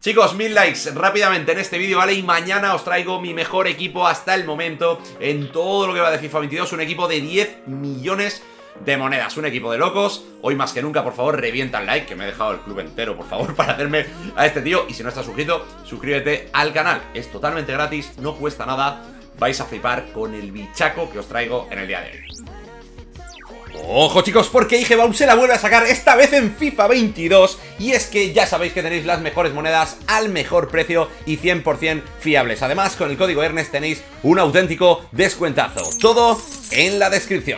Chicos, 1000 likes rápidamente en este vídeo, ¿vale? Y mañana os traigo mi mejor equipo hasta el momento en todo lo que va de FIFA 22. Un equipo de 10 millones de monedas, un equipo de locos. Hoy más que nunca, por favor, revienta el like, que me he dejado el club entero, por favor, para hacerme a este tío. Y si no estás suscrito, suscríbete al canal. Es totalmente gratis, no cuesta nada. Vais a flipar con el bichaco que os traigo en el día de hoy. Ojo chicos, porque IGBAU se la vuelve a sacar esta vez en FIFA 22. Y es que ya sabéis que tenéis las mejores monedas al mejor precio y 100% fiables. Además, con el código Ernest tenéis un auténtico descuentazo. Todo en la descripción.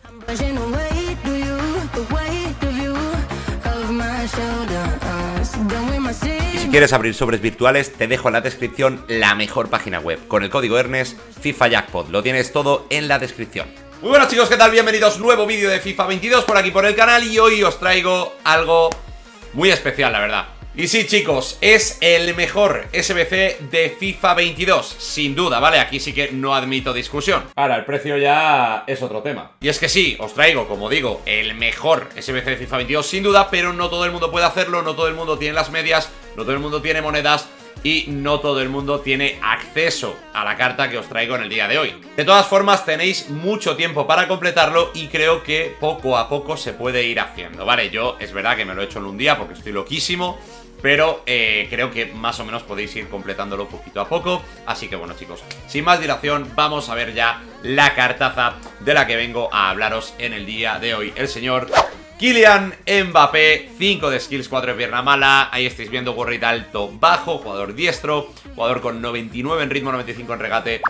Y si quieres abrir sobres virtuales, te dejo en la descripción la mejor página web. Con el código Ernest, FIFA Jackpot. Lo tienes todo en la descripción. Muy buenas chicos, ¿qué tal? Bienvenidos, nuevo vídeo de FIFA 22 por aquí por el canal. Y hoy os traigo algo muy especial, la verdad. Y sí chicos, es el mejor SBC de FIFA 22, sin duda, ¿vale? Aquí sí que no admito discusión. Ahora, el precio ya es otro tema. Y es que sí, os traigo, como digo, el mejor SBC de FIFA 22, sin duda. Pero no todo el mundo puede hacerlo, no todo el mundo tiene las medias, no todo el mundo tiene monedas y no todo el mundo tiene acceso a la carta que os traigo en el día de hoy. De todas formas, tenéis mucho tiempo para completarlo y creo que poco a poco se puede ir haciendo, ¿vale? Yo es verdad que me lo he hecho en un día porque estoy loquísimo, pero creo que más o menos podéis ir completándolo poquito a poco. Así que bueno chicos, sin más dilación, vamos a ver ya la cartaza de la que vengo a hablaros en el día de hoy. El señor Kylian Mbappé, 5 de skills, 4 de pierna mala. Ahí estáis viendo gorrita alto bajo, jugador diestro, jugador con 99 en ritmo, 95 en regate,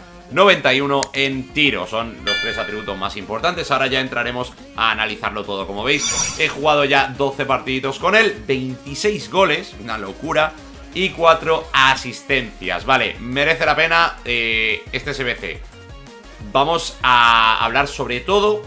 91 en tiro. Son los 3 atributos más importantes. Ahora ya entraremos a analizarlo todo. Como veis, he jugado ya 12 partiditos con él, 26 goles, una locura, y 4 asistencias. Vale, merece la pena este SBC. Vamos a hablar sobre todo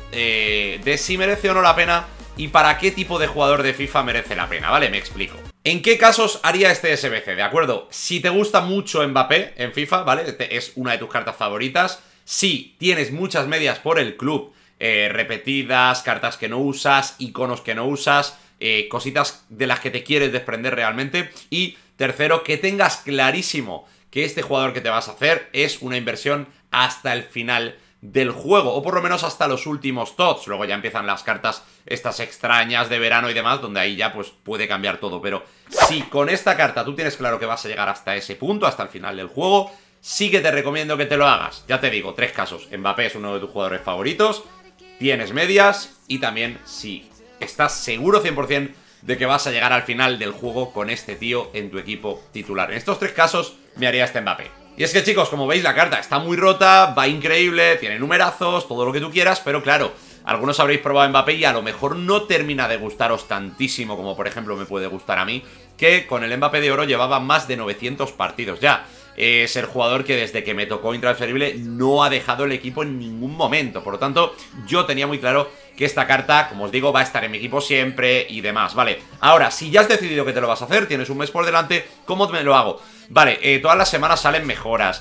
de si merece o no la pena y para qué tipo de jugador de FIFA merece la pena, ¿vale? Me explico. ¿En qué casos haría este SBC? ¿De acuerdo? Si te gusta mucho Mbappé en FIFA, ¿vale? Es una de tus cartas favoritas. Si tienes muchas medias por el club, repetidas, cartas que no usas, iconos que no usas, cositas de las que te quieres desprender realmente. Y tercero, que tengas clarísimo que este jugador que te vas a hacer es una inversión hasta el final del juego, o por lo menos hasta los últimos TOTS. Luego ya empiezan las cartas estas extrañas de verano y demás, donde ahí ya pues puede cambiar todo. Pero si con esta carta tú tienes claro que vas a llegar hasta ese punto, hasta el final del juego, sí que te recomiendo que te lo hagas. Ya te digo, 3 casos. Mbappé es uno de tus jugadores favoritos, tienes medias y también si estás seguro 100% de que vas a llegar al final del juego con este tío en tu equipo titular. En estos 3 casos me haría este Mbappé. Y es que chicos, como veis, la carta está muy rota, va increíble, tiene numerazos, todo lo que tú quieras, pero claro, algunos habréis probado Mbappé y a lo mejor no termina de gustaros tantísimo como por ejemplo me puede gustar a mí, que con el Mbappé de oro llevaba más de 900 partidos ya. Es el jugador que desde que me tocó intransferible no ha dejado el equipo en ningún momento. Por lo tanto, yo tenía muy claro que esta carta, como os digo, va a estar en mi equipo siempre y demás, ¿vale? Ahora, si ya has decidido que te lo vas a hacer, tienes un mes por delante, ¿cómo me lo hago? Vale, todas las semanas salen mejoras.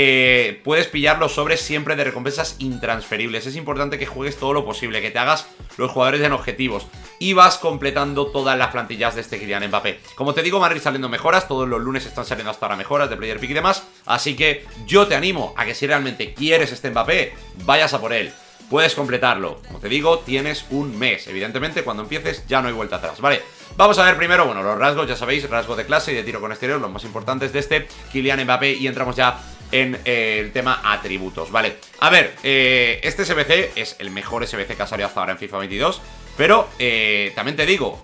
Puedes pillar los sobres siempre de recompensas intransferibles. Es importante que juegues todo lo posible, que te hagas los jugadores en objetivos y vas completando todas las plantillas de este Kylian Mbappé. Como te digo, van a ir saliendo mejoras. Todos los lunes están saliendo hasta ahora mejoras de Player Pick y demás. Así que yo te animo a que si realmente quieres este Mbappé, vayas a por él. Puedes completarlo. Como te digo, tienes un mes. Evidentemente, cuando empieces ya no hay vuelta atrás, ¿vale? Vamos a ver primero, bueno, los rasgos, ya sabéis, rasgos de clase y de tiro con exterior, los más importantes de este Kylian Mbappé, y entramos ya en el tema atributos, ¿vale? A ver, este SBC es el mejor SBC que ha salido hasta ahora en FIFA 22, pero también te digo,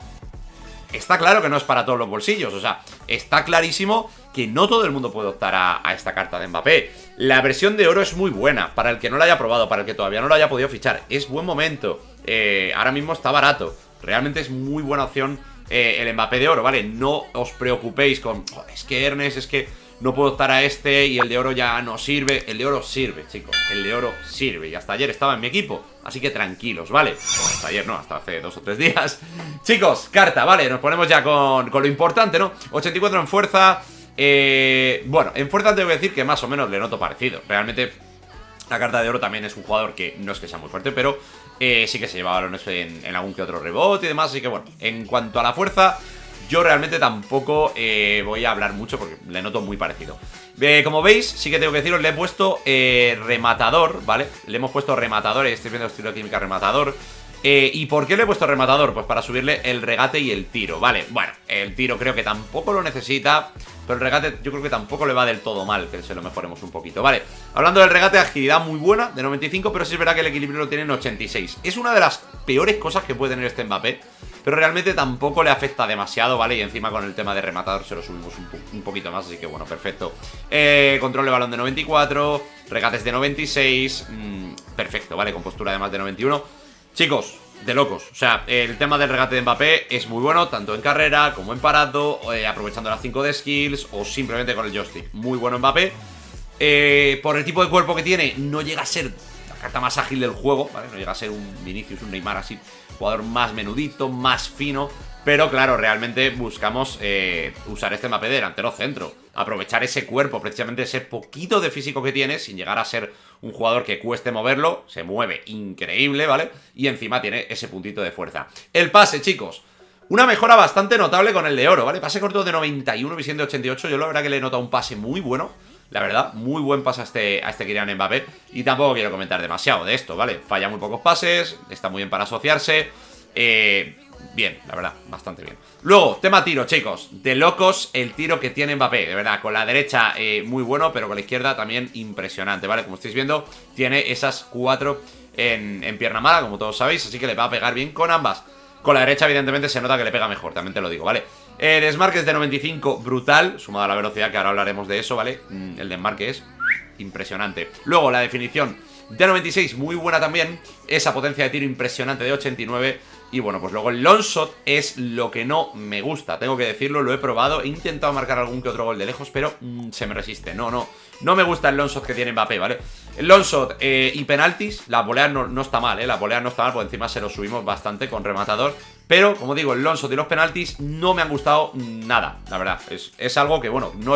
está claro que no es para todos los bolsillos, o sea, está clarísimo que no todo el mundo puede optar a esta carta de Mbappé. La versión de oro es muy buena, para el que no la haya probado, para el que todavía no lo haya podido fichar, es buen momento, ahora mismo está barato, realmente es muy buena opción el Mbappé de oro, ¿vale? No os preocupéis con, oh, es que Ernest, es que no puedo optar a este y el de oro ya no sirve. El de oro sirve, chicos, el de oro sirve. Y hasta ayer estaba en mi equipo, así que tranquilos, ¿vale? Bueno, hasta ayer no, hasta hace 2 o 3 días. Chicos, carta, ¿vale? Nos ponemos ya con lo importante, ¿no? 84 en fuerza. Bueno, en fuerza tengo que decir que más o menos le noto parecido. Realmente la carta de oro también es un jugador que no es que sea muy fuerte, pero sí que se lleva balones en algún que otro rebote y demás. Así que bueno, en cuanto a la fuerza, yo realmente tampoco voy a hablar mucho porque le noto muy parecido. Como veis, sí que tengo que deciros, le he puesto rematador, ¿vale? Le hemos puesto rematador, estáis viendo estilo química rematador. ¿Y por qué le he puesto rematador? Pues para subirle el regate y el tiro, ¿vale? Bueno, el tiro creo que tampoco lo necesita, pero el regate yo creo que tampoco le va del todo mal, que se lo mejoremos un poquito, ¿vale? Hablando del regate, agilidad muy buena, de 95, pero sí es verdad que el equilibrio lo tiene en 86. Es una de las peores cosas que puede tener este Mbappé, pero realmente tampoco le afecta demasiado, ¿vale? Y encima con el tema de rematador se lo subimos un poquito más, así que bueno, perfecto. Control de balón de 94, regates de 96, perfecto, ¿vale? Con postura de más de 91. Chicos, de locos, o sea, el tema del regate de Mbappé es muy bueno, tanto en carrera como en parado, aprovechando las 5 de skills o simplemente con el joystick. Muy bueno Mbappé. Por el tipo de cuerpo que tiene, no llega a ser la carta más ágil del juego, ¿vale? No llega a ser un Vinicius, un Neymar así, jugador más menudito, más fino. Pero claro, realmente buscamos usar este Mbappé de delantero centro, aprovechar ese cuerpo, precisamente ese poquito de físico que tiene, sin llegar a ser un jugador que cueste moverlo, se mueve increíble, ¿vale? Y encima tiene ese puntito de fuerza. El pase, chicos, una mejora bastante notable con el de oro, ¿vale? Pase corto de 91, visión de 88, yo la verdad que le he notado un pase muy bueno. La verdad, muy buen pase a este Kylian Mbappé. Y tampoco quiero comentar demasiado de esto, ¿vale? Falla muy pocos pases, está muy bien para asociarse. Bien, la verdad, bastante bien. Luego, tema tiro, chicos. De locos el tiro que tiene Mbappé, de verdad. Con la derecha muy bueno, pero con la izquierda también impresionante, ¿vale? Como estáis viendo, tiene esas 4 en pierna mala, como todos sabéis. Así que le va a pegar bien con ambas. Con la derecha, evidentemente, se nota que le pega mejor, también te lo digo, ¿vale? Desmarques de 95, brutal, sumado a la velocidad, que ahora hablaremos de eso, ¿vale? El desmarque es impresionante. Luego, la definición de 96, muy buena también. Esa potencia de tiro impresionante de 89. Y bueno, pues luego el long shot es lo que no me gusta, tengo que decirlo, lo he probado, he intentado marcar algún que otro gol de lejos, pero se me resiste, no me gusta el long shot que tiene Mbappé, ¿vale? El long shot y penaltis, la volea no está mal, la volea no está mal, porque encima se lo subimos bastante con rematador, pero como digo, el long shot y los penaltis no me han gustado nada, la verdad, es algo que, bueno, no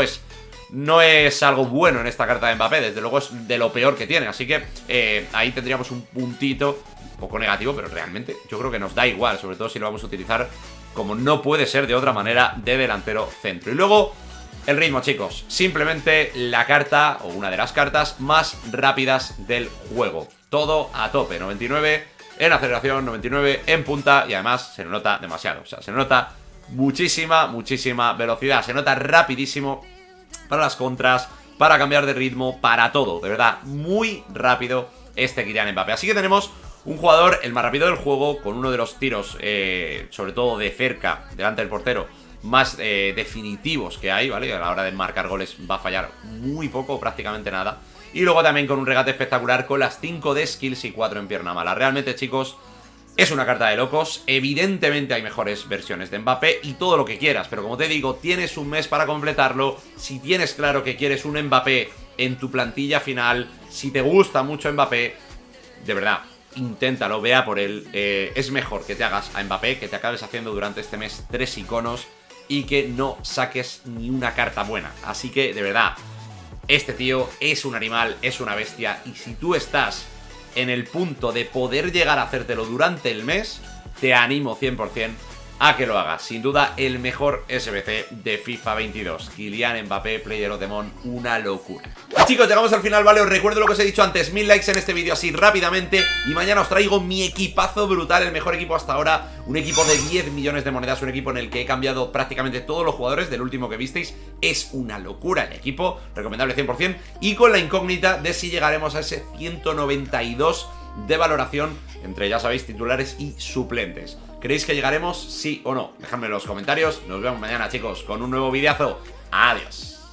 es algo bueno en esta carta de Mbappé, desde luego es de lo peor que tiene, así que ahí tendríamos un puntito un poco negativo, pero realmente yo creo que nos da igual, sobre todo si lo vamos a utilizar como no puede ser de otra manera de delantero centro. Y luego el ritmo, chicos, simplemente la carta o una de las cartas más rápidas del juego, todo a tope, 99 en aceleración, 99 en punta y además se nota demasiado, o sea, se nota muchísima velocidad, se nota rapidísimo para las contras, para cambiar de ritmo, para todo, de verdad, muy rápido este Kylian Mbappé. Así que tenemos un jugador, el más rápido del juego, con uno de los tiros, sobre todo de cerca, delante del portero, más definitivos que hay, ¿vale? A la hora de marcar goles va a fallar muy poco, prácticamente nada. Y luego también con un regate espectacular con las 5 de skills y 4 en pierna mala. Realmente, chicos, es una carta de locos. Evidentemente hay mejores versiones de Mbappé y todo lo que quieras, pero como te digo, tienes un mes para completarlo. Si tienes claro que quieres un Mbappé en tu plantilla final, si te gusta mucho Mbappé, de verdad, inténtalo, vea por él. Es mejor que te hagas a Mbappé, que te acabes haciendo durante este mes 3 iconos y que no saques ni una carta buena. Así que, de verdad, este tío es un animal, es una bestia. Y si tú estás en el punto de poder llegar a hacértelo durante el mes, te animo 100% a que lo hagas. Sin duda, el mejor SBC de FIFA 22. Kylian Mbappé, Player of the Month, una locura. Chicos, llegamos al final, ¿vale? Os recuerdo lo que os he dicho antes, 1000 likes en este vídeo así rápidamente. Y mañana os traigo mi equipazo brutal, el mejor equipo hasta ahora. Un equipo de 10 millones de monedas, un equipo en el que he cambiado prácticamente todos los jugadores del último que visteis. Es una locura el equipo, recomendable 100%. Y con la incógnita de si llegaremos a ese 192 de valoración entre, ya sabéis, titulares y suplentes. ¿Creéis que llegaremos? ¿Sí o no? Dejadme en los comentarios. Nos vemos mañana, chicos, con un nuevo videazo. Adiós.